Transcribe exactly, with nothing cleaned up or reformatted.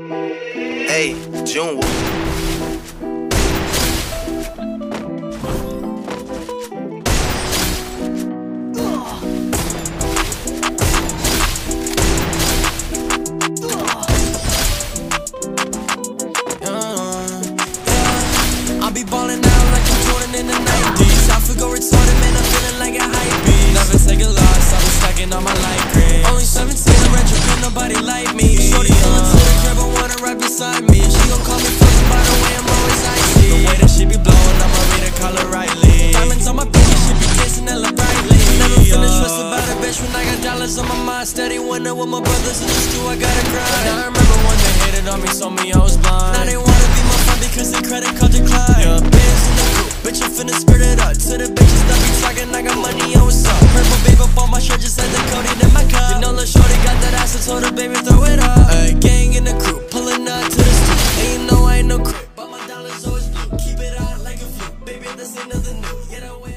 Hey, June. Ballin' out like I'm Jordan in the nineties. I feel go retarded, man, I'm feeling like a hype beast. Never take a loss, I've been stacking on my light green. Only seventeen, I'm retrofit, nobody like me. Shorty pulling to the crib, I wanna ride beside me. She gon' call me first, by the way, I'm always icy. The way that she be blowing, I'ma read her, call her Riley. Diamonds on my pinky, she be kissing hella brightly. Never feeling stressed about a bitch when I got dollars on my mind. Steady winning with my brothers in the stew, I gotta grind. Now I remember when they hated on me, told me I was blind. Now they wanna be my friend because their credit card declined. Yeah, bands in the group, bitch, I'm finna spirit it up. To the bitches that be talking, I got money, on what's up. Purple babe up on my shirt, just had the codeine in my cup. You know lil' shorty got that ass, I told her, baby, throw it up. A gang in the crew, pulling up to the street. And you know I ain't no creep, but my dollars always blue. Keep it out like a fluke, baby, this ain't nothing new. Get away.